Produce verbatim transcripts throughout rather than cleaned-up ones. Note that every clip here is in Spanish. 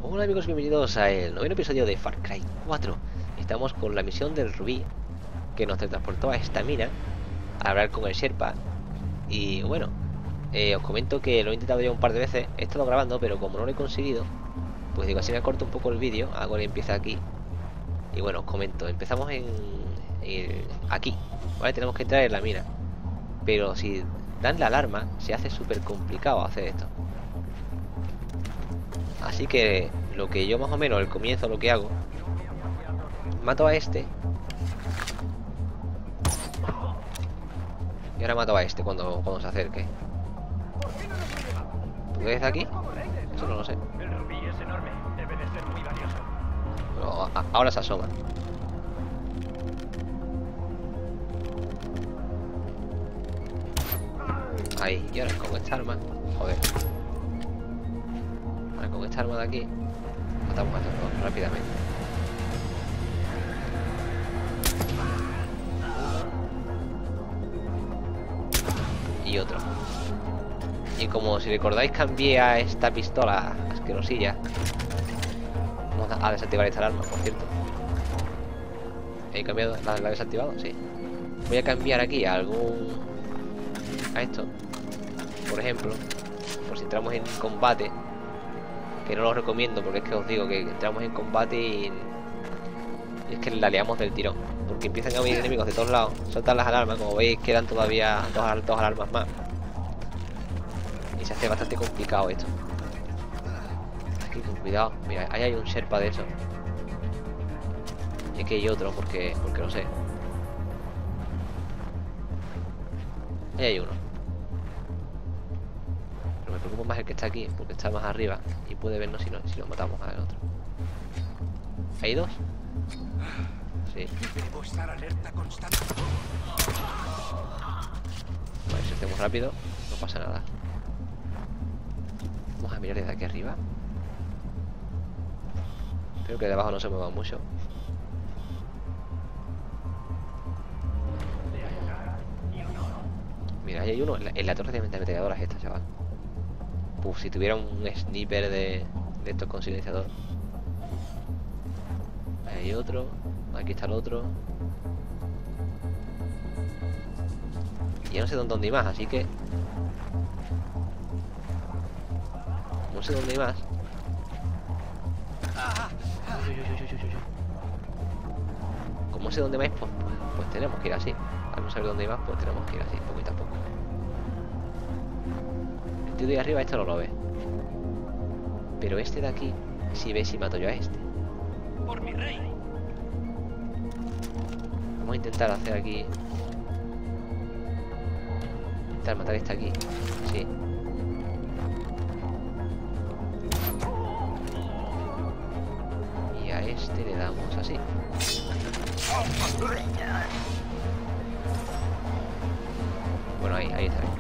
Hola amigos, bienvenidos al noveno episodio de Far Cry cuatro. Estamos con la misión del Rubí, que nos transportó a esta mina a hablar con el Sherpa. Y bueno, eh, os comento que lo he intentado ya un par de veces. He estado grabando, pero como no lo he conseguido, pues digo, así me corto un poco el vídeo. Hago que empieza aquí. Y bueno, os comento, empezamos en, en aquí, ¿vale? Tenemos que entrar en la mina, pero si dan la alarma se hace súper complicado hacer esto. Así que lo que yo más o menos al comienzo lo que hago, mato a este y ahora mato a este cuando, cuando se acerque. ¿Tú ves aquí? Eso no lo sé. El rubí es enorme, debe de ser muy valioso. Pero a- ahora se asoma. Ahí, y ahora con esta arma, joder. Ahora con esta arma de aquí matamos a estos dos rápidamente. Y otro. Y como si recordáis, cambié a esta pistola asquerosilla. Vamos a desactivar esta alarma, por cierto. ¿He cambiado? ¿La, la he desactivado? Sí. Voy a cambiar aquí a algún... a esto, por ejemplo, por si entramos en combate, que no lo recomiendo porque es que os digo que entramos en combate y, y es que la liamos del tirón, porque empiezan a venir enemigos de todos lados, soltan las alarmas, como veis quedan todavía dos, dos alarmas más y se hace bastante complicado esto. Aquí con cuidado, mira, ahí hay un Sherpa de eso, y aquí hay otro porque, porque lo sé. Ahí hay uno. Pero me preocupa más el que está aquí, porque está más arriba y puede vernos si, no, si nos matamos al otro. ¿Hay dos? Sí. Debo estar alerta constante. Vale, si hacemos rápido, no pasa nada. Vamos a mirar desde aquí arriba. Creo que de abajo no se mueva mucho. Mira, ahí hay uno en la, en la torre de ametralladoras esta, chaval. Uf, si tuviera un sniper de, de estos con silenciador. Ahí hay otro. Aquí está el otro. Y ya no sé dónde, dónde hay más, así que... No sé dónde hay más. Uy, uy, uy, uy, uy, uy. Como sé dónde vais, pues, pues, pues tenemos que ir así. Al no saber dónde hay más, pues tenemos que ir así, poquito a poco. El tío de arriba esto no lo ve. Pero este de aquí, si ve si mato yo a este. Por mi rey. Vamos a intentar hacer aquí. Intentar matar a este aquí. Sí. Y a este le damos así. Bueno, ahí, ahí está bien.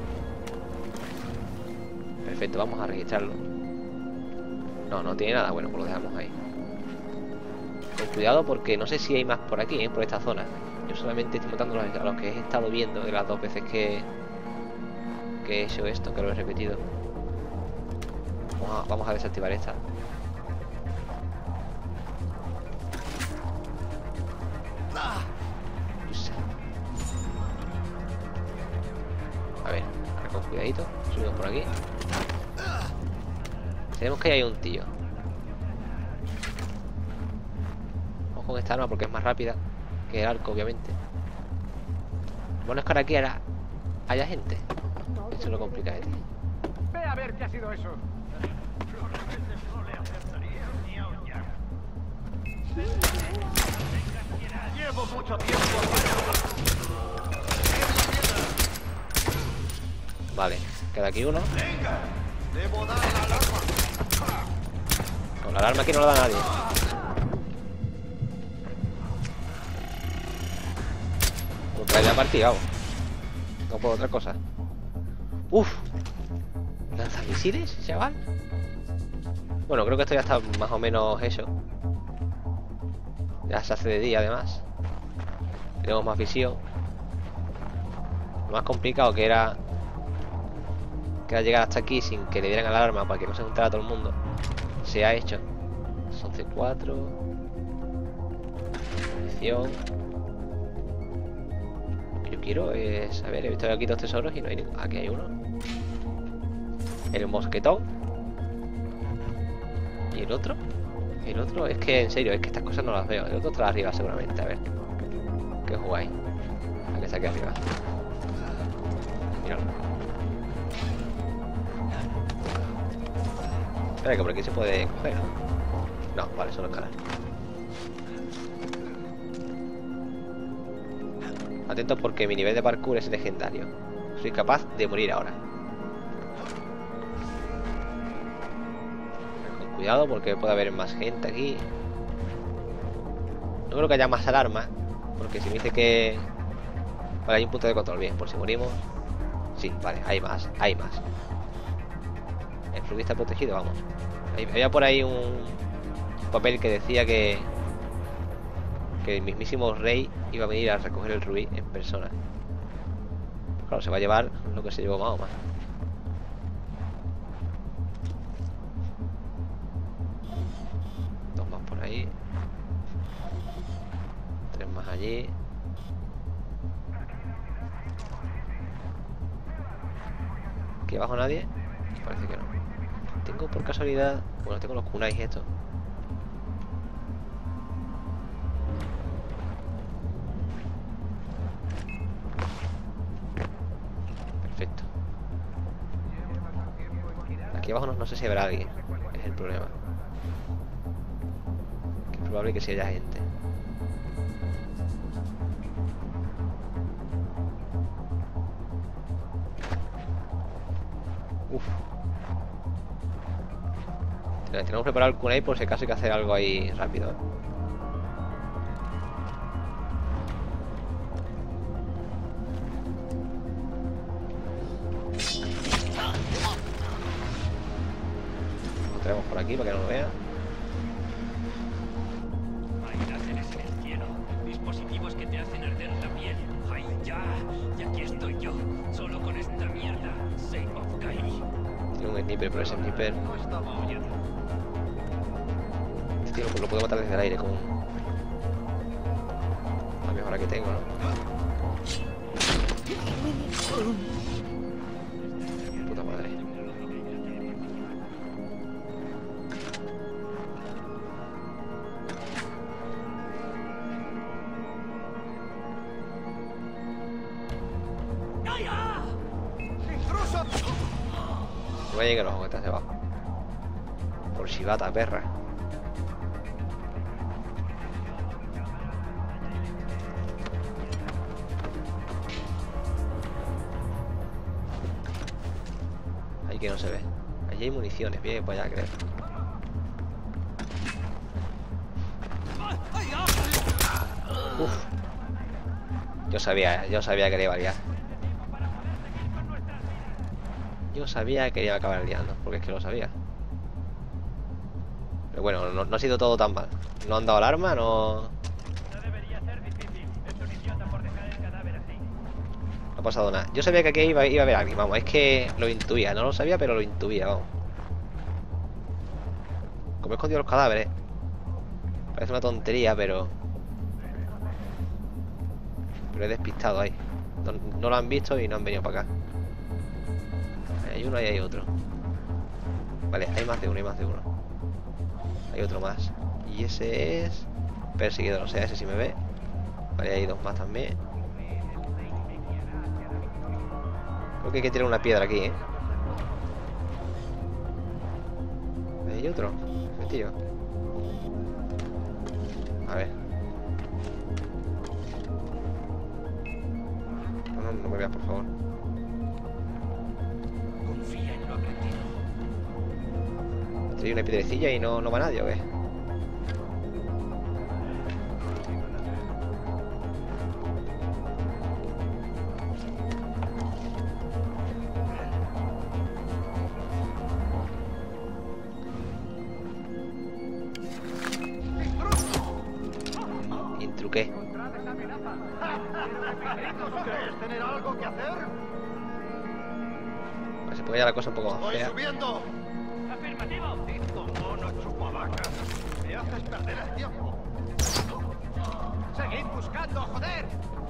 Perfecto, vamos a registrarlo. No, no tiene nada, bueno, pues lo dejamos ahí. Con cuidado porque no sé si hay más por aquí, ¿eh? Por esta zona. Yo solamente estoy matando a los que he estado viendo de las dos veces que, que he hecho esto, que lo he repetido. Vamos a, vamos a desactivar esta. A ver, ahora con cuidadito. Subimos por aquí. Tenemos que ahí hay un tío. Vamos con esta arma porque es más rápida que el arco, obviamente. Bueno, es que ahora aquí ahora haya gente. Eso es lo complicado, tío. Ve a ver qué ha sido eso. Llevo mucho tiempo. Vale, queda aquí uno. Venga, debo dar la alarma. Con la alarma aquí no la da nadie. Porque haya partido. No por otra cosa. Uf. ¿Lanzamisiles, chaval? Bueno, creo que esto ya está más o menos hecho. Ya se hace de día, además. Tenemos más visión. Lo más complicado que era que era llegar hasta aquí sin que le dieran alarma para que no se juntara todo el mundo. Se ha hecho. once cuatro. Munición. Lo que yo quiero es... A ver, he visto aquí dos tesoros y no hay ninguno. Aquí hay uno. El mosquetón. ¿Y el otro? El otro, es que en serio, es que estas cosas no las veo. El otro está arriba seguramente, a ver. ¿Qué jugáis? A que está aquí arriba. Míralo. Espera, que por aquí se puede coger, ¿no? No, vale, solo escalar. Atentos porque mi nivel de parkour es legendario. Soy capaz de morir ahora. Con cuidado porque puede haber más gente aquí. No creo que haya más alarmas, porque si me dice que... Vale, hay un punto de control, bien, por si morimos. Sí, vale, hay más, hay más. El rubí está protegido, vamos. Había por ahí un papel que decía que que el mismísimo rey iba a venir a recoger el rubí en persona. Pues claro, se va a llevar lo que se llevó Mahoma. Dos más por ahí. Tres más allí. ¿Aquí abajo nadie? Parece que no. Tengo por casualidad... Bueno, tengo los kunais estos. Perfecto. Aquí abajo no, no sé si habrá alguien. Es el problema. Que es probable que sí haya gente. Uf. Tenemos preparado el kunai por si acaso hay que hacer algo ahí rápido, ¿eh? Lo traemos por aquí para que no lo vean. Hay láseres en el cielo, dispositivos que te hacen arder la piel. ¡Ay, ya! Y aquí estoy yo, solo con esta mierda. Save of Kai. Tiene un sniper, pero ese sniper... No estaba oyendo. Tío, pues lo puedo matar desde el aire con la mejora que tengo, ¿no? Puta madre. ¡Intruso! No me lleguen los ojos que estás debajo. Por chivata, perra. Que no se ve. Allí hay municiones, bien para allá, creo. Uf. Yo sabía, yo sabía que le iba a liar. Yo sabía que iba a acabar liando, porque es que lo sabía. Pero bueno, no, no ha sido todo tan mal. No han dado alarma, no... No debería ser difícil. Es un idiota por dejar el cadáver así. No ha pasado nada. Yo sabía que aquí iba, iba a haber alguien, vamos. Es que lo intuía. No lo sabía, pero lo intuía, vamos. Como he escondido los cadáveres. Parece una tontería, pero... Pero he despistado ahí. No, no lo han visto y no han venido para acá. Hay uno y hay otro. Vale, hay más de uno, hay más de uno. Hay otro más. Y ese es... Perseguidor, o sea, ese sí me ve. Vale, hay dos más también. Creo que hay que tirar una piedra aquí, ¿eh? Hay otro. Metido. A ver. No, no, no me veas, por favor. Confía en lo aprendido. Hay una piedrecilla y no, no va nadie, ¿o qué? ¿Intruqué? ¿Crees tener algo que hacer? Se puede ya la cosa un poco más ¡Voy fea. subiendo! ¡Afirmativo! Listo, mono chupavacas. Me has haces perder el tiempo. ¡Seguid buscando, joder!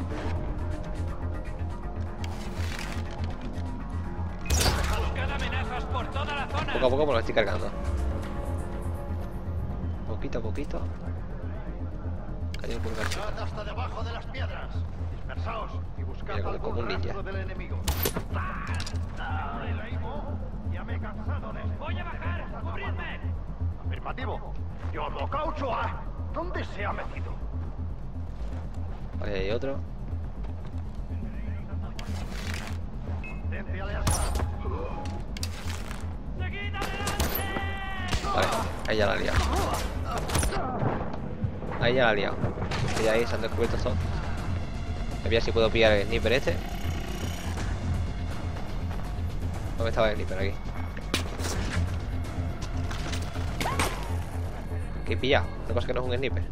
Buscad amenazas por toda la zona. Poco a poco me lo estoy cargando. Poquito a poquito. Cayó por una chica. Echad hasta debajo de las piedras. Dispersaos y buscad Mira, como- algún como un ninja. rastro del enemigo. ¡Ah! ¿El Aimo? Ya me he cansado de esto. Voy a bajar. ¡Cubridme! Afirmativo. Yo lo caucho a... ¿Dónde se ha metido? Ahí hay otro. Tente alianza. ¡Seguid adelante! Vale, ahí ya la ha liado. Ahí ya la ha liado. Y ahí se han descubierto todos. Voy a ver si puedo pillar el sniper este. ¿Dónde estaba el sniper? Aquí. ¿Qué he pillado? Lo que pasa es que no es un sniper.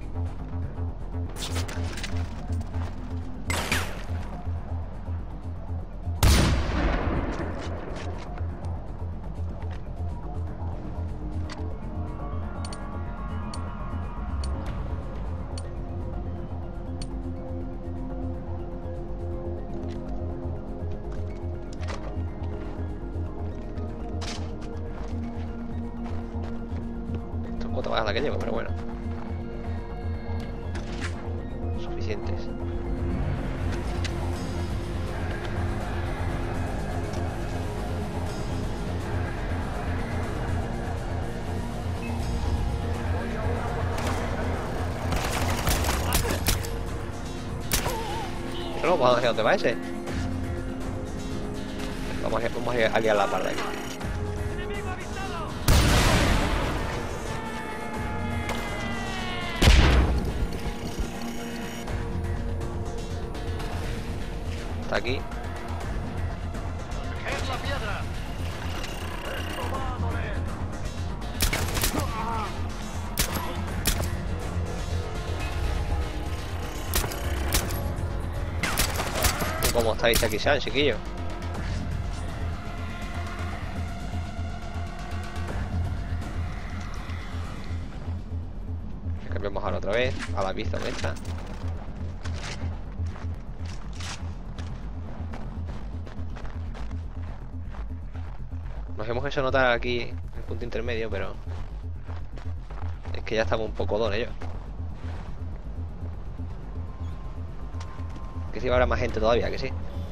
Esto es cuota más la que llevo, pero bueno. Suficientes. No, vamos a ver dónde va ese. Vamos a, vamos a liar la parda ahí. ¡Enemigo avistado! Está aquí. ¡Es la piedra! ¡Esto va a doler! ¿Cómo estáis aquí, San, chiquillo? Cambiamos ahora otra vez a la pista esta. Nos hemos hecho notar aquí el punto intermedio, pero es que ya estamos un poco don ellos. Que si habrá más gente todavía, que sí.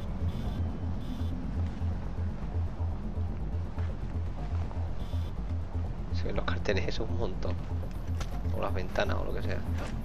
Se ven los carteles, eso un montón. O las ventanas o lo que sea.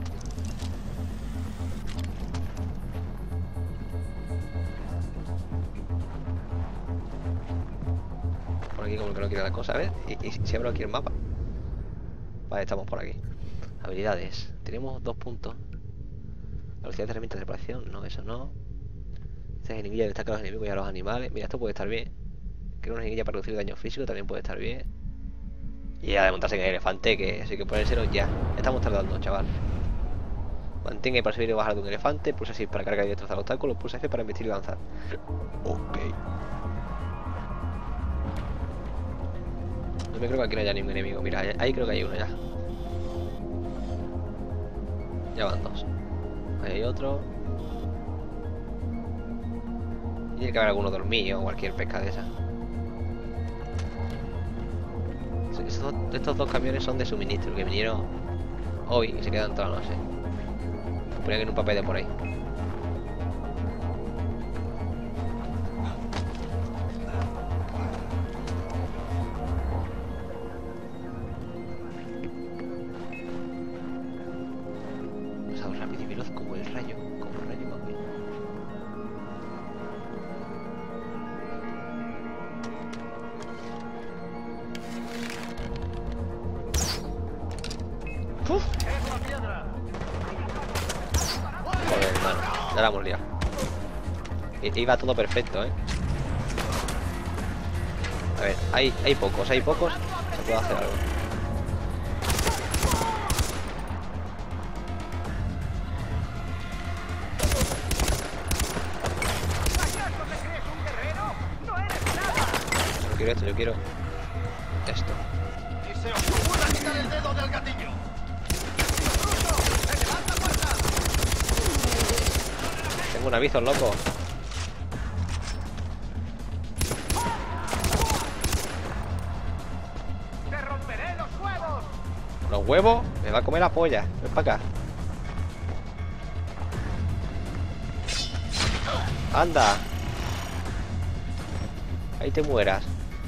Por aquí como que no quiere la cosa, a ver. Y, y si abro aquí el mapa. Vale, estamos por aquí. Habilidades. Tenemos dos puntos. Velocidad de herramientas de reparación. No, eso no. Esta jeringuilla destaca a los enemigos y a los animales. Mira, esto puede estar bien. Quiero una jeringuilla para reducir el daño físico, también puede estar bien. Y ya de montarse en el elefante, que eso hay que ponérselo ya. Estamos tardando, chaval. Mantenga y para subir y bajar de un elefante. Pulsa así para cargar y destrozar obstáculos. Pulsa F para investir y lanzar. Ok. No me creo que aquí no haya ningún enemigo. Mira, ahí creo que hay uno ya. Ya van dos. Ahí hay otro. Y tiene que haber alguno dormido o cualquier pesca de esa. Estos, estos dos camiones son de suministro que vinieron hoy y se quedan toda la noche. Lo ponían en un papel de por ahí. Pasado rápido y veloz como el rayo, como el rayo móvil. ¡Uf! ¡Es la piedra! Joder, hermano, ya la hemos liado. I- Iba todo perfecto, ¿eh? A ver, hay, hay pocos, hay pocos. Se puede hacer algo. ¿Acaso te crees un guerrero? ¡No eres nada! No quiero esto, yo quiero esto. ¡Ni se os ocurra quitar el dedo del gatillo! has visto, loco? ¡Te romperé los huevos! Los huevos, me va a comer la polla. Ven para acá. Anda. Ahí te mueras.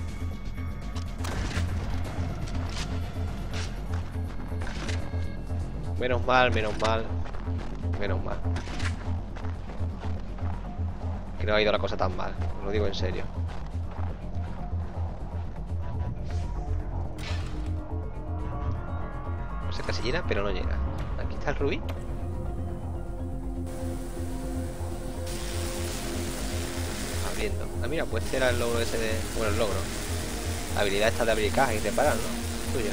Menos mal, menos mal. Menos mal. Que no ha ido la cosa tan mal. Os lo digo en serio. No sé, casi llena, pero no llena. Aquí está el rubí. Abriendo. Ah, mira, pues este era el logro ese de... Bueno, el logro. La habilidad esta de abrir cajas y reparar, ¿no? Tuyo.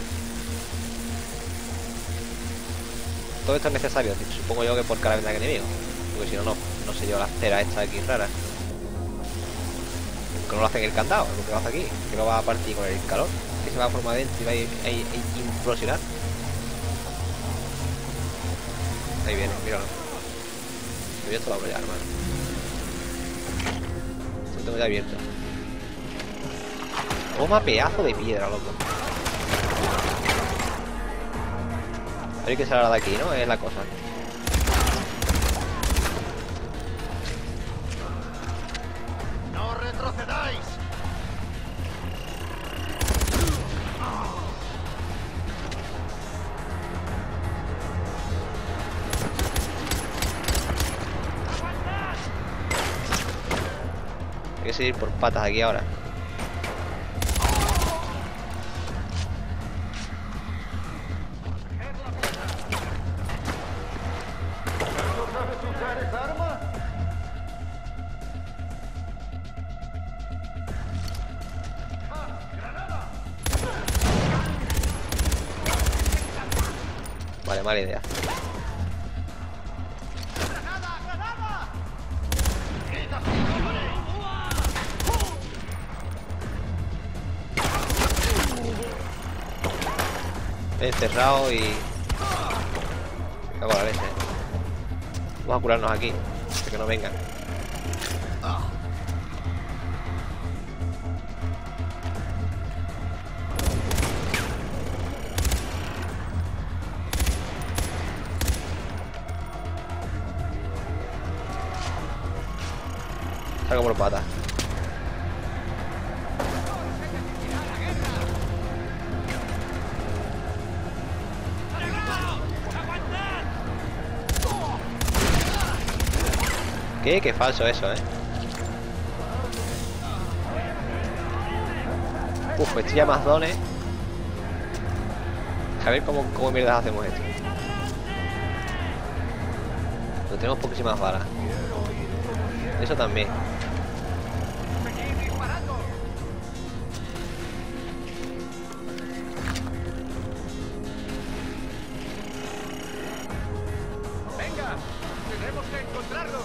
Todo esto es necesario, supongo yo que por cada venta que enemigo. Porque si no, no, no sé yo las ceras estas aquí raras. Que no lo hacen el candado, lo que lo hace aquí. Que lo va a partir con el calor. Que se va a formar dentro y va a, ir, a, ir, a implosionar. Ahí viene, míralo. Yo esto lo abro ya, hermano. Esto lo tengo ya abierto. Toma pedazo de piedra, loco. Hay que salir de aquí, ¿no? Es la cosa. ¡No retrocedáis! Hay que seguir por patas aquí ahora. Vale, mala idea. Encerrado y... Me cago en la leche, ¿eh? Vamos a curarnos aquí, hasta que no vengan. Salgo por patas. ¿Qué? Qué falso eso, ¿eh? Uf, estoy ya más dones. A ver cómo, cómo mierdas hacemos esto. Pero tenemos poquísimas balas. Eso también. ¡Venga! ¡Tenemos que encontrarlo!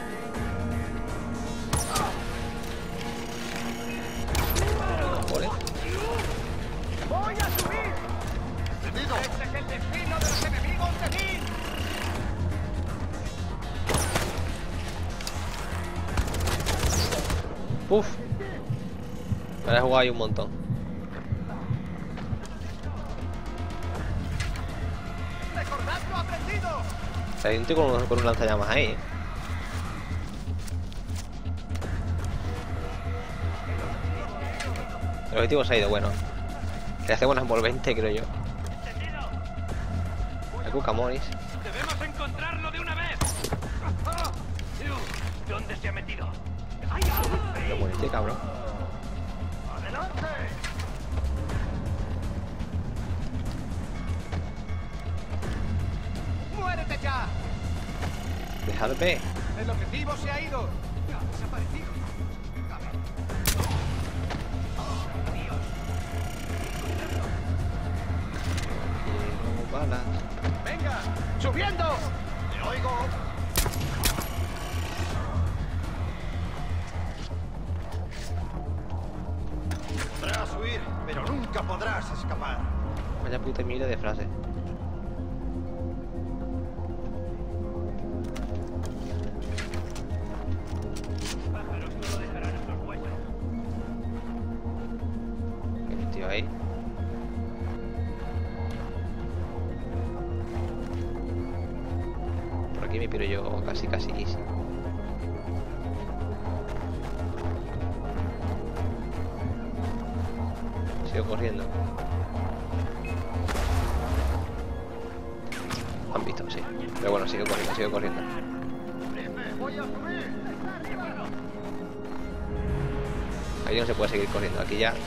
Vale. ¡Voy a subir! ¡Entendido! ¡Este es el destino de los enemigos de mí! Uf. Me la he jugado ahí un montón. ¡Recordad lo aprendido! O sea, hay un tío con un, con un lanzallamas ahí, ¿eh? El objetivo se ha ido, bueno. Le hacemos una envolvente, creo yo. La Cuca Moris. ¡Debemos encontrarlo de una vez! ¿Dónde se ha metido? Lo mueriste, cabrón. ¡Adelante! ¡Muérete ya! Dejadme. El objetivo se ha ido. Ha desaparecido. Quiero balas. ¡Venga! ¡Subiendo! ¡Te oigo! Podrás huir, pero nunca podrás escapar. Vaya puta mierda de frase. aquí me piro yo casi casi easy. Sigo corriendo. Han visto, sí. Pero bueno, sigo corriendo, sigo corriendo. Voy a subir. Ahí no se puede seguir corriendo, aquí ya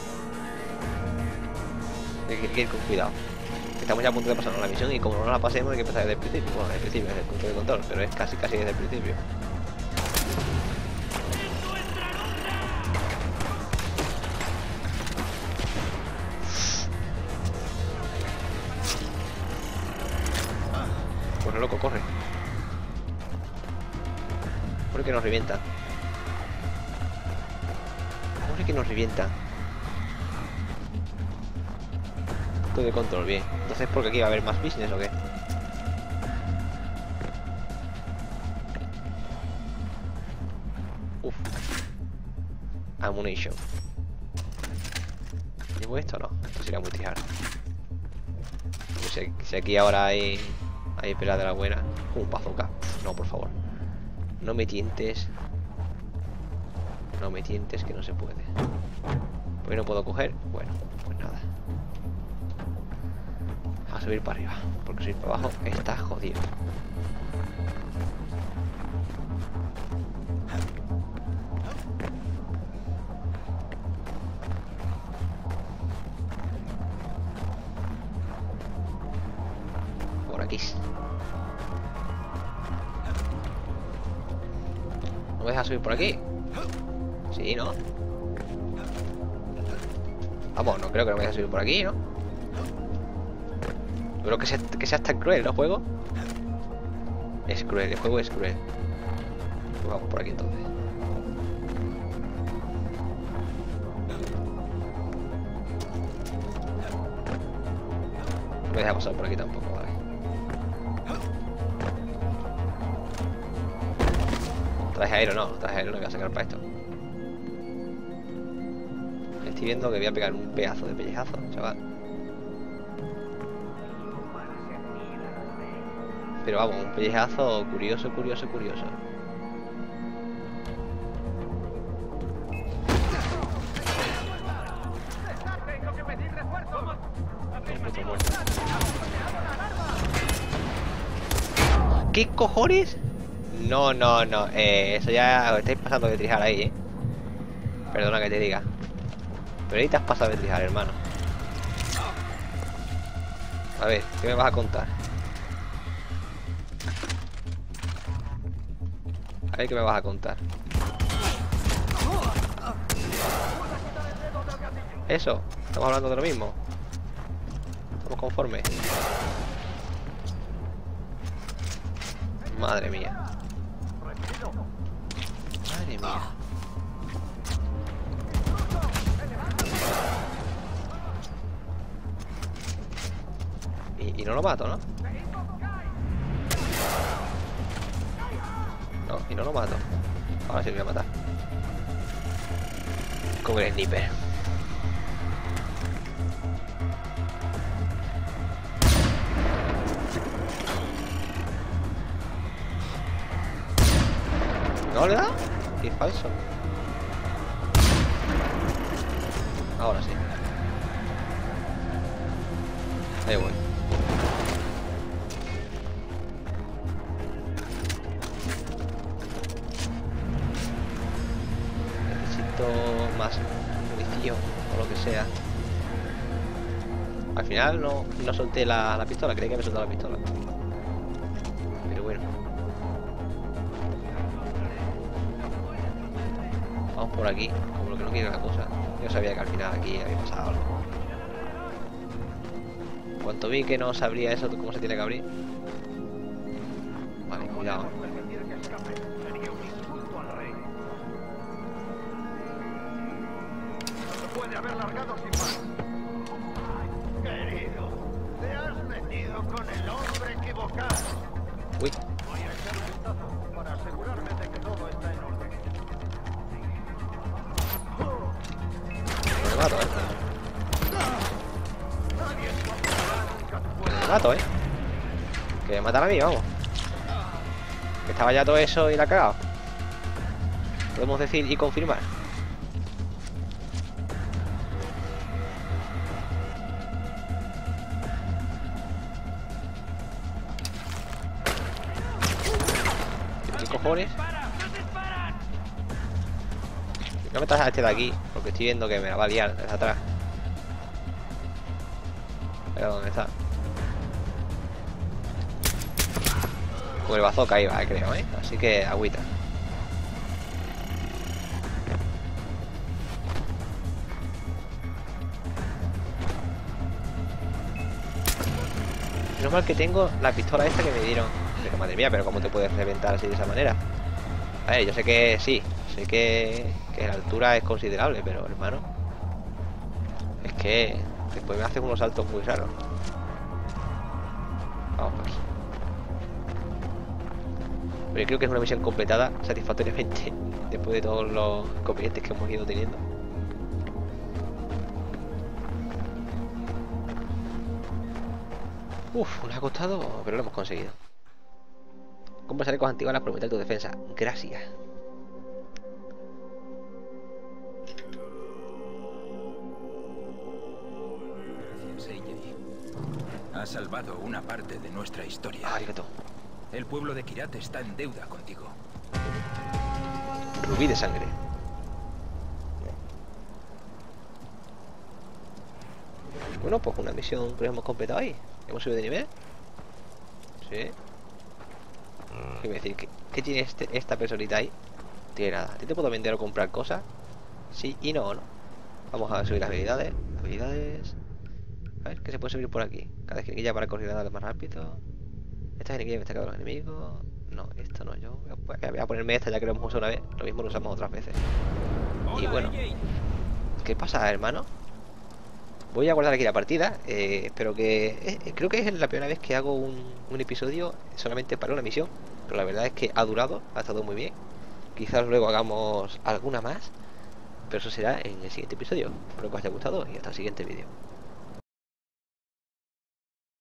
hay que ir con cuidado. Estamos ya a punto de pasarnos la misión y como no la pasemos hay que empezar desde el principio. Bueno, desde el principio, desde el punto de control, pero es casi casi desde el principio. Bueno, loco, corre. ¿Por qué nos revientan? ¿Cómo es que nos revientan? Todo de control, bien. Entonces, ¿por qué aquí va a haber más business o qué? Uf. Ammunition. ¿Llevo esto o no? Esto sería muy tijar. No sé si aquí ahora hay... Hay pelea de la buena. Un bazooka. No, por favor. No me tientes. No me tientes que no se puede. ¿Por qué no puedo coger? Bueno, pues nada. A subir para arriba. Porque subir para abajo está jodido. Por aquí. ¿No me dejas subir por aquí? Sí, ¿no? Vamos, no creo que no me dejes subir por aquí, ¿no? Pero que sea, que sea tan cruel, ¿no, juego? Es cruel, el juego es cruel. Pues vamos por aquí entonces. No me deja pasar por aquí tampoco, vale. Traje aero, no, traje aero no voy a sacar para esto. Estoy viendo que voy a pegar un pedazo de pellejazo, chaval. Pero vamos, un pellejazo curioso, curioso, curioso. Tengo que pedir refuerzo. ¿Qué cojones? No, no, no. Eh, eso ya os estáis pasando de trijar ahí, eh. Perdona que te diga. Pero ahí te has pasado de trijar, hermano. A ver, ¿qué me vas a contar? A ver qué me vas a contar. Eso, estamos hablando de lo mismo. Estamos conformes. Madre mía. Madre mía. Y, y no lo mato, ¿no? No, y no lo mato. Ahora sí lo voy a matar. Con el sniper. ¿No le da? Qué falso. Ahora sí. Ahí voy. Necesito más munición o lo que sea. Al final no, no solté la, la pistola, creí que había soltado la pistola. Pero bueno. Vamos por aquí, como lo que no quiere la cosa. Yo sabía que al final aquí había pasado algo. Cuanto vi que no sabría eso, cómo se tiene que abrir. Vale, cuidado. Puede haber largado sin más. Querido, te has metido con el hombre equivocado. Uy. Voy a echar un vistazo para asegurarme de que todo está en orden. Me mato, eh. Me mato, eh. Que me matan a mí, vamos. Que estaba ya todo eso y la ha cagado. Podemos decir y confirmar. ¿Qué cojones? No me traes a este de aquí, porque estoy viendo que me la va a liar desde atrás. Pero ¿dónde está? Con el bazooka iba, creo, ¿eh? Así que agüita. Menos mal que tengo la pistola esta que me dieron. Pero madre mía, pero ¿cómo te puedes reventar así de esa manera? A ver, yo sé que sí, sé que, que la altura es considerable, pero hermano, es que después me hacen unos saltos muy raros. Vamos por aquí. Pero creo que es una misión completada satisfactoriamente después de todos los inconvenientes que hemos ido teniendo. Uf, nos ha costado, pero lo hemos conseguido. Compra chalecos antibalas para aumentar tu defensa. Gracias. Seiji, has salvado una parte de nuestra historia. Arigato. El pueblo de Kyrat está en deuda contigo. Rubí de sangre. Bueno, pues una misión que hemos completado ahí. ¿Hemos subido de nivel? Sí. ¿Qué me decir? ¿Qué, qué tiene este, esta personita ahí? No tiene nada. ¿A ti te puedo vender o comprar cosas? Sí y no, ¿no? Vamos a subir las habilidades. Habilidades. A ver, ¿qué se puede subir por aquí? Cada esquinilla para correr más rápido. Esta esquinilla destaca a los enemigos. No, esto no, yo voy a, voy a ponerme esta ya que lo hemos usado una vez. Lo mismo lo usamos otras veces. Y bueno, ¿qué pasa, hermano? Voy a guardar aquí la partida. eh, Espero que... Eh, creo que es la primera vez que hago un, un episodio solamente para una misión. Pero la verdad es que ha durado, ha estado muy bien. Quizás luego hagamos alguna más, pero eso será en el siguiente episodio. Espero que os haya gustado y hasta el siguiente vídeo.